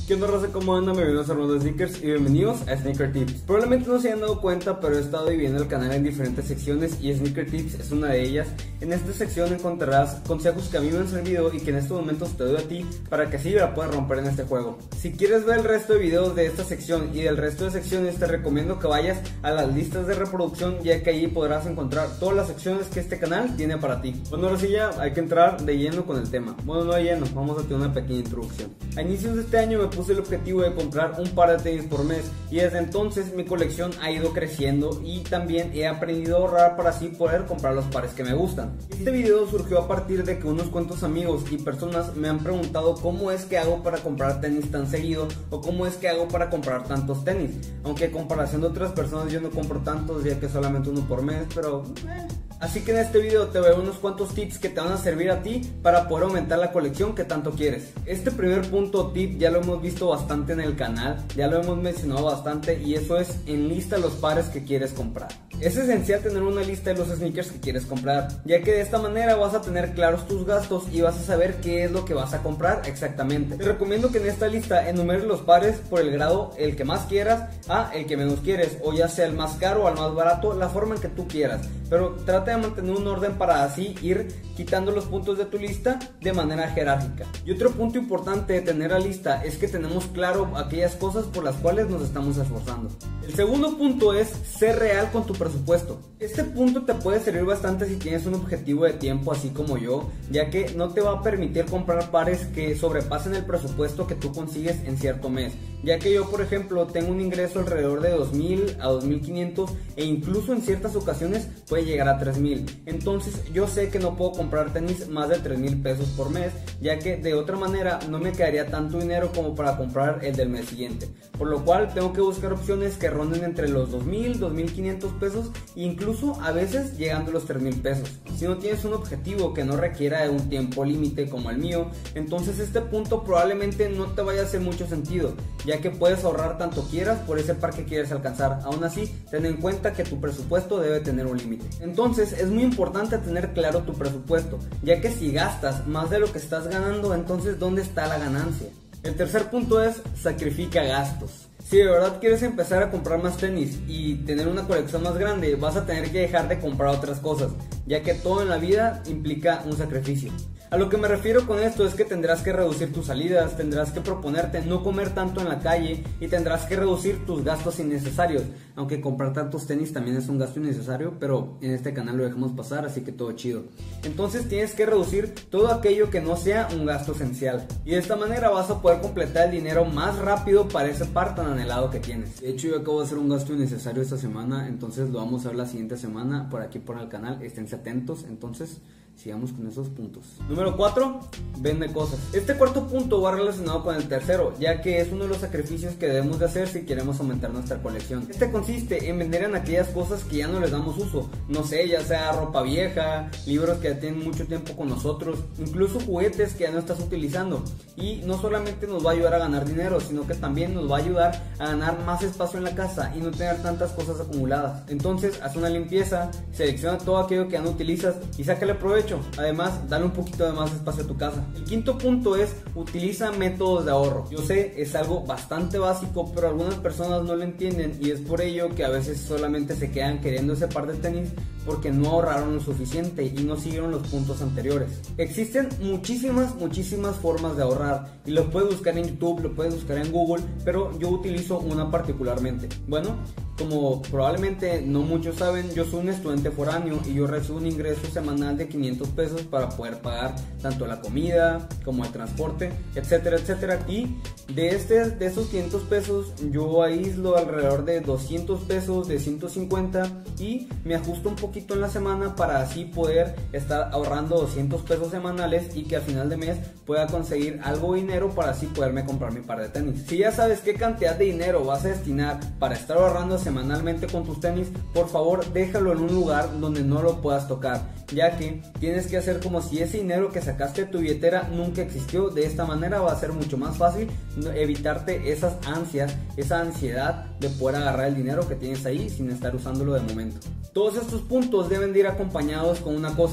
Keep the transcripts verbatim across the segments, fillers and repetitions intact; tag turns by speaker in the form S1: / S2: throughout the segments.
S1: ¿Qué onda, raza? ¿Cómo andan? Bienvenidos a Ronda Sneakers y bienvenidos a Sneaker Tips. Probablemente no se hayan dado cuenta, pero he estado dividiendo el canal en diferentes secciones y Sneaker Tips es una de ellas. En esta sección encontrarás consejos que a mí me han servido y que en estos momentos te doy a ti para que así la puedas romper en este juego. Si quieres ver el resto de videos de esta sección y del resto de secciones, te recomiendo que vayas a las listas de reproducción, ya que allí podrás encontrar todas las secciones que este canal tiene para ti. Bueno, ahora sí ya hay que entrar de lleno con el tema. Bueno, no de lleno, vamos a tener una pequeña introducción. A inicios de este año me puse el objetivo de comprar un par de tenis por mes y desde entonces mi colección ha ido creciendo y también he aprendido a ahorrar para así poder comprar los pares que me gustan. Este video surgió a partir de que unos cuantos amigos y personas me han preguntado cómo es que hago para comprar tenis tan seguido o cómo es que hago para comprar tantos tenis, aunque en comparación de otras personas yo no compro tantos, ya que solamente uno por mes, pero eh. Así que en este video te voy a dar unos cuantos tips que te van a servir a ti para poder aumentar la colección que tanto quieres. Este primer punto tip ya lo hemos visto bastante en el canal, ya lo hemos mencionado bastante, y eso es enlista los pares que quieres comprar. Es esencial tener una lista de los sneakers que quieres comprar, ya que de esta manera vas a tener claros tus gastos y vas a saber qué es lo que vas a comprar exactamente. Te recomiendo que en esta lista enumeres los pares por el grado, el que más quieras a el que menos quieres, o ya sea el más caro o al más barato, la forma en que tú quieras, pero trata de mantener un orden para así ir quitando los puntos de tu lista de manera jerárquica. Y otro punto importante de tener la lista es que tenemos claro aquellas cosas por las cuales nos estamos esforzando. El segundo punto es ser real con tu presupuesto. Este punto te puede servir bastante si tienes un objetivo de tiempo así como yo, ya que no te va a permitir comprar pares que sobrepasen el presupuesto que tú consigues en cierto mes, ya que yo por ejemplo tengo un ingreso alrededor de dos mil a dos mil quinientos e incluso en ciertas ocasiones puede llegar a tres mil. Entonces yo sé que no puedo comprar tenis más de tres mil pesos por mes, ya que de otra manera no me quedaría tanto dinero como para comprar el del mes siguiente, por lo cual tengo que buscar opciones que ronden entre los dos mil, dos mil quinientos pesos e incluso a veces llegando a los tres mil pesos. Si no tienes un objetivo que no requiera de un tiempo límite como el mío, entonces este punto probablemente no te vaya a hacer mucho sentido, ya que puedes ahorrar tanto quieras por ese par que quieres alcanzar. Aún así, ten en cuenta que tu presupuesto debe tener un límite. Entonces es muy importante tener claro tu presupuesto, ya que si gastas más de lo que estás ganando, entonces ¿dónde está la ganancia? El tercer punto es sacrifica gastos. Si de verdad quieres empezar a comprar más tenis y tener una colección más grande, vas a tener que dejar de comprar otras cosas, ya que todo en la vida implica un sacrificio. A lo que me refiero con esto es que tendrás que reducir tus salidas, tendrás que proponerte no comer tanto en la calle y tendrás que reducir tus gastos innecesarios, aunque comprar tantos tenis también es un gasto innecesario, pero en este canal lo dejamos pasar, así que todo chido. Entonces tienes que reducir todo aquello que no sea un gasto esencial y de esta manera vas a poder completar el dinero más rápido para ese par tan anhelado que tienes. De hecho yo acabo de hacer un gasto innecesario esta semana, entonces lo vamos a ver la siguiente semana por aquí por el canal, esténse atentos. Entonces sigamos con esos puntos. Número cuatro. Vende cosas. Este cuarto punto va relacionado con el tercero, ya que es uno de los sacrificios que debemos de hacer si queremos aumentar nuestra colección. Este consiste en vender en aquellas cosas que ya no les damos uso, no sé, ya sea ropa vieja, libros que ya tienen mucho tiempo con nosotros, incluso juguetes que ya no estás utilizando. Y no solamente nos va a ayudar a ganar dinero, sino que también nos va a ayudar a ganar más espacio en la casa y no tener tantas cosas acumuladas. Entonces haz una limpieza, selecciona todo aquello que ya no utilizas y sácale provecho. Además, dale un poquito de más espacio a tu casa. El quinto punto es utiliza métodos de ahorro. Yo sé, es algo bastante básico, pero algunas personas no lo entienden y es por ello que a veces solamente se quedan queriendo ese par de tenis porque no ahorraron lo suficiente y no siguieron los puntos anteriores. Existen muchísimas, muchísimas formas de ahorrar y lo puedes buscar en YouTube, lo puedes buscar en Google, pero yo utilizo una particularmente. Bueno, como probablemente no muchos saben, yo soy un estudiante foráneo y yo recibo un ingreso semanal de quinientos pesos para poder pagar tanto la comida como el transporte, etcétera, etcétera. Y de, este, de esos quinientos pesos yo aíslo alrededor de doscientos pesos, de ciento cincuenta, y me ajusto un poquito en la semana para así poder estar ahorrando doscientos pesos semanales y que al final de mes pueda conseguir algo de dinero para así poderme comprar mi par de tenis. Si ya sabes qué cantidad de dinero vas a destinar para estar ahorrando semanalmente con tus tenis, por favor déjalo en un lugar donde no lo puedas tocar, ya que tienes que hacer como si ese dinero que sacaste de tu billetera nunca existió. De esta manera va a ser mucho más fácil evitarte esas ansias, esa ansiedad de poder agarrar el dinero que tienes ahí sin estar usándolo de momento. Todos estos puntos deben de ir acompañados con una cosa: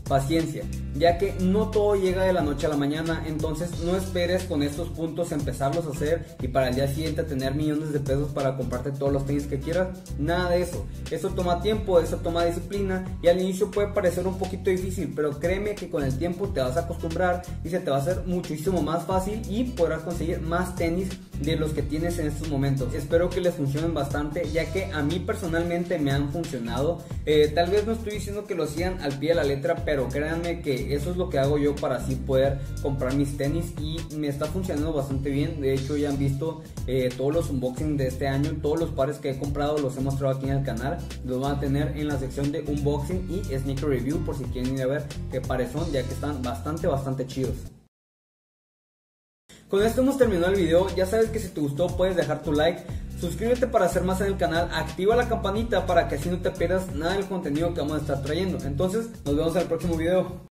S1: paciencia, ya que no todo llega de la noche a la mañana. Entonces no esperes con estos puntos empezarlos a hacer y para el día siguiente tener millones de pesos para comprarte todos los tenis que quieras. Nada de eso, eso toma tiempo, eso toma disciplina y al inicio puede parecer un poquito difícil, pero créeme que con el tiempo te vas a acostumbrar y se te va a hacer muchísimo más fácil y podrás conseguir más tenis de los que tienes en estos momentos. Espero que les funcionen bastante, ya que a mí personalmente me han funcionado. Eh, tal vez no estoy diciendo que lo sigan al pie de la letra, pero créanme que eso es lo que hago yo para así poder comprar mis tenis y me está funcionando bastante bien. De hecho ya han visto eh, todos los unboxing de este año, todos los pares que he comprado los he mostrado aquí en el canal, los van a tener en la sección de unboxing y sneaker review por si quieren ir a ver qué pares son, ya que están bastante bastante chidos. Con esto hemos terminado el video. Ya sabes que si te gustó puedes dejar tu like, suscríbete para hacer más en el canal, activa la campanita para que así no te pierdas nada del contenido que vamos a estar trayendo. Entonces nos vemos en el próximo video.